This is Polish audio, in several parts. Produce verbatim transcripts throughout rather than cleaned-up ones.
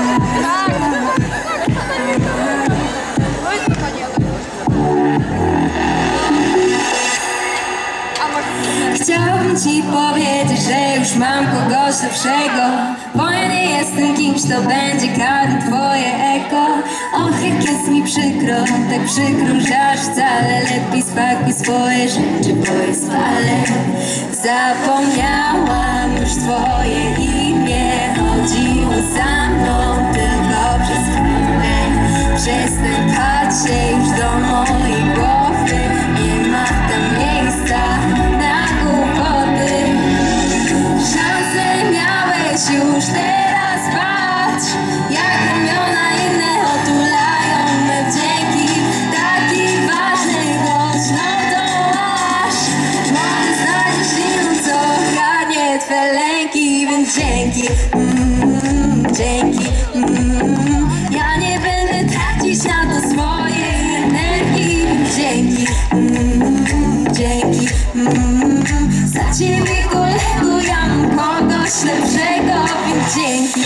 Chciałabym ci powiedzieć, że już mam kogoś lepszego, bo ja nie jestem kimś, kto będzie kradł twoje eko. Och, jak jest mi przykro, tak przykro, że aż wcale. Lepiej spakuj swoje rzeczy, bo je spalę. Zapomniałam już twoje imię, chodziło za mną tylko przez chwilę. Przestań patrzeć już do mojej głowy, nie ma tam miejsca na głupoty. Szansę miałeś już, teraz patrz, jak ramiona inne otulają me wdzięki. Taki ważny głośno dołasz, może znajdziesz inną, co ogarnie twe lęki. Więc dzięki, mm, dzięki, mm, ja nie będę tracić na to swojej energii. Więc dzięki, mm, dzięki, mm, za ciebie kolego, ja mam kogoś lepszego. Więc dzięki.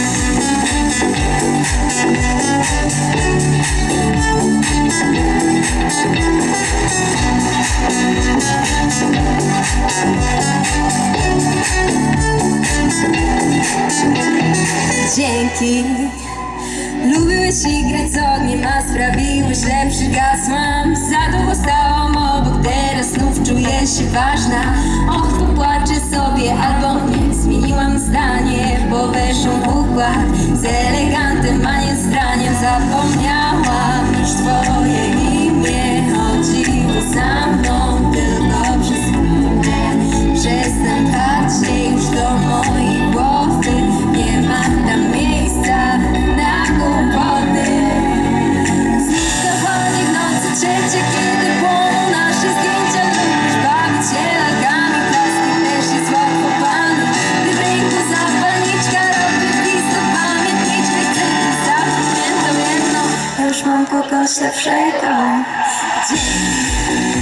Dzięki. Lubiłeś igrać z ogniem, a sprawiłeś, że przygasłam. Za długo stałam obok, teraz znów czuję się ważna. Och, popłaczę sobie albo nie, zmieniłam zdanie, bo weszłam w układ z elegantem, a nie zdraniem. Zapomniałam już twoje imię, chodziło za mną tylko przez chwilę. Przestań patrzeć już do mojej głowy, nie ma tam miejsca na głupoty. Znikowali w nocy trzecie, kiedy płoną nasze zdjęcia. Lubisz bawić się lagami, plastik też jest łatwo palny. Gdy w ręku zapalniczka robisz listę pamiętniczkę, chcę zostawić jedno, jedno. Ja już mam kogoś lepszego. Dzięki.